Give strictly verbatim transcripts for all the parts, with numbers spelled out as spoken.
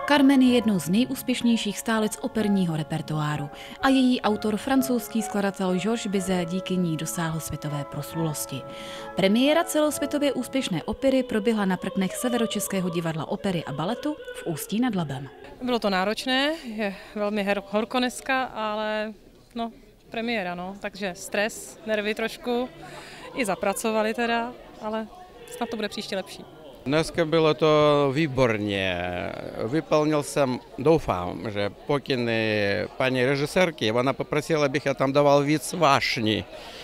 Carmen je jednou z nejúspěšnějších stálic operního repertoáru a její autor, francouzský skladatel Georges Bizet, díky ní dosáhl světové proslulosti. Premiéra celosvětově úspěšné opery proběhla na prknech Severočeského divadla opery a baletu v Ústí nad Labem. Bylo to náročné, je velmi horko dneska, ale no, premiéra, no, takže stres, nervy trošku, i zapracovali teda, ale snad to bude příště lepší. Dneska bylo to výborně. Vyplnil jsem, doufám, že pokyny paní režisérky. Ona poprosila, abych já tam dával víc vášní.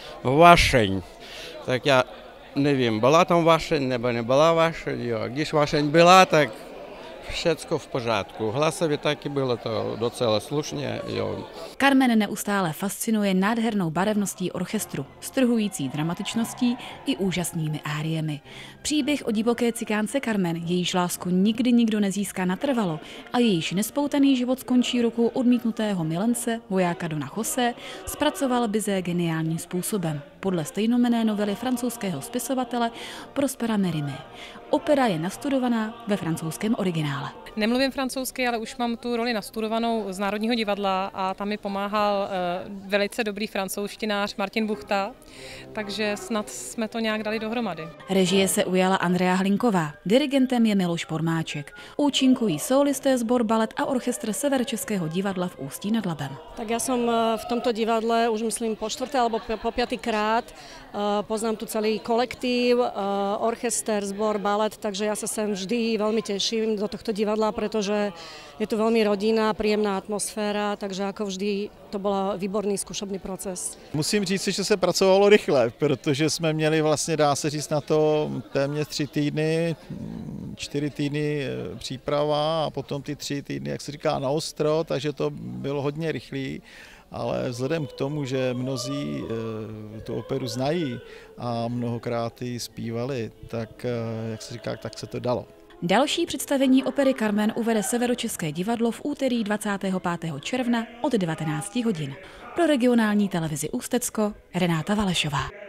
Vášeň. Tak já nevím, byla tam vášeň nebo nebyla vášeň. Jo. Když vášeň byla, tak všecko v pořádku. Hlasově taky bylo to docela slušně. Jo. Carmen neustále fascinuje nádhernou barevností orchestru, strhující dramatičností i úžasnými áriemi. Příběh o divoké cikánce Carmen, jejíž lásku nikdy nikdo nezíská natrvalo a jejíž nespoutaný život skončí rukou odmítnutého milence, vojáka Dona José, zpracoval Bizet geniálním způsobem, podle stejnojmenné novely francouzského spisovatele Prospera Mérimée. Opera je nastudovaná ve francouzském originále. Nemluvím francouzsky, ale už mám tu roli nastudovanou z Národního divadla a tam mi pomáhal uh, velice dobrý francouzštinář Martin Buchta, takže snad jsme to nějak dali dohromady. Režie se ujala Andrea Hlinková, dirigentem je Miloš Pormáček. Účinkují sólisté, sbor balet a orchestr Severočeského divadla v Ústí nad Labem. Tak ja som v tomto divadle už myslím po štvrté alebo po piatý krát. Poznám tu celý kolektív, orchester, sbor balet, takže ja sa sem vždy veľmi teším do tohto divadla, pretože je tu veľmi rodinná, príjemná atmosféra, takže ako vždy to byl výborný zkušebný proces. Musím říct, že se pracovalo rychle, protože jsme měli vlastně, dá se říct, na to téměř tři týdny, čtyři týdny příprava a potom ty tři týdny, jak se říká, na ostro, takže to bylo hodně rychlý. Ale vzhledem k tomu, že mnozí tu operu znají a mnohokrát ji zpívali, tak, jak se říká, tak se to dalo. Další představení opery Carmen uvede Severočeské divadlo v úterý dvacátého pátého června od devatenácti hodin. Pro regionální televizi Ústecko Renáta Valešová.